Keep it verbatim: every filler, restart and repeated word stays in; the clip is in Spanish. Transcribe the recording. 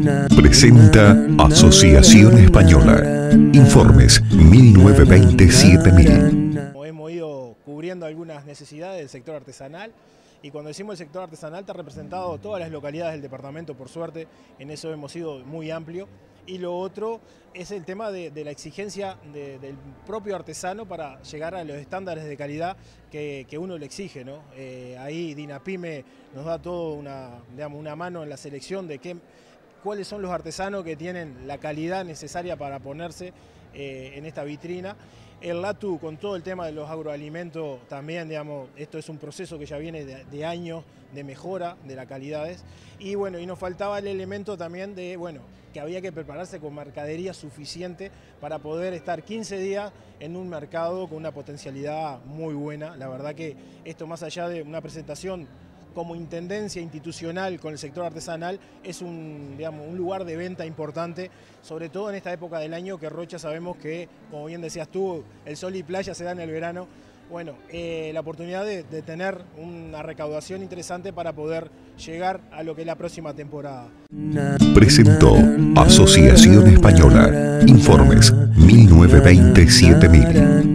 Presenta Asociación Española. Informes mil novecientos veinte a siete mil. Hemos ido cubriendo algunas necesidades del sector artesanal y cuando decimos el sector artesanal está representado todas las localidades del departamento, por suerte, en eso hemos sido muy amplio. Y lo otro es el tema de, de la exigencia de, del propio artesano para llegar a los estándares de calidad que, que uno le exige, ¿no? Eh, ahí Dinapyme nos da todo una, digamos, una mano en la selección de qué, cuáles son los artesanos que tienen la calidad necesaria para ponerse eh, en esta vitrina. El LATU, con todo el tema de los agroalimentos, también, digamos, esto es un proceso que ya viene de, de años de mejora de las calidades. Y bueno, y nos faltaba el elemento también de, bueno, que había que prepararse con mercadería suficiente para poder estar quince días en un mercado con una potencialidad muy buena. La verdad que esto, más allá de una presentación como intendencia institucional con el sector artesanal, es un, digamos, un lugar de venta importante, sobre todo en esta época del año que Rocha sabemos que, como bien decías tú, el sol y playa se da en el verano. Bueno, eh, la oportunidad de, de tener una recaudación interesante para poder llegar a lo que es la próxima temporada. Presentó Asociación Española. Informes mil novecientos veinte a siete mil.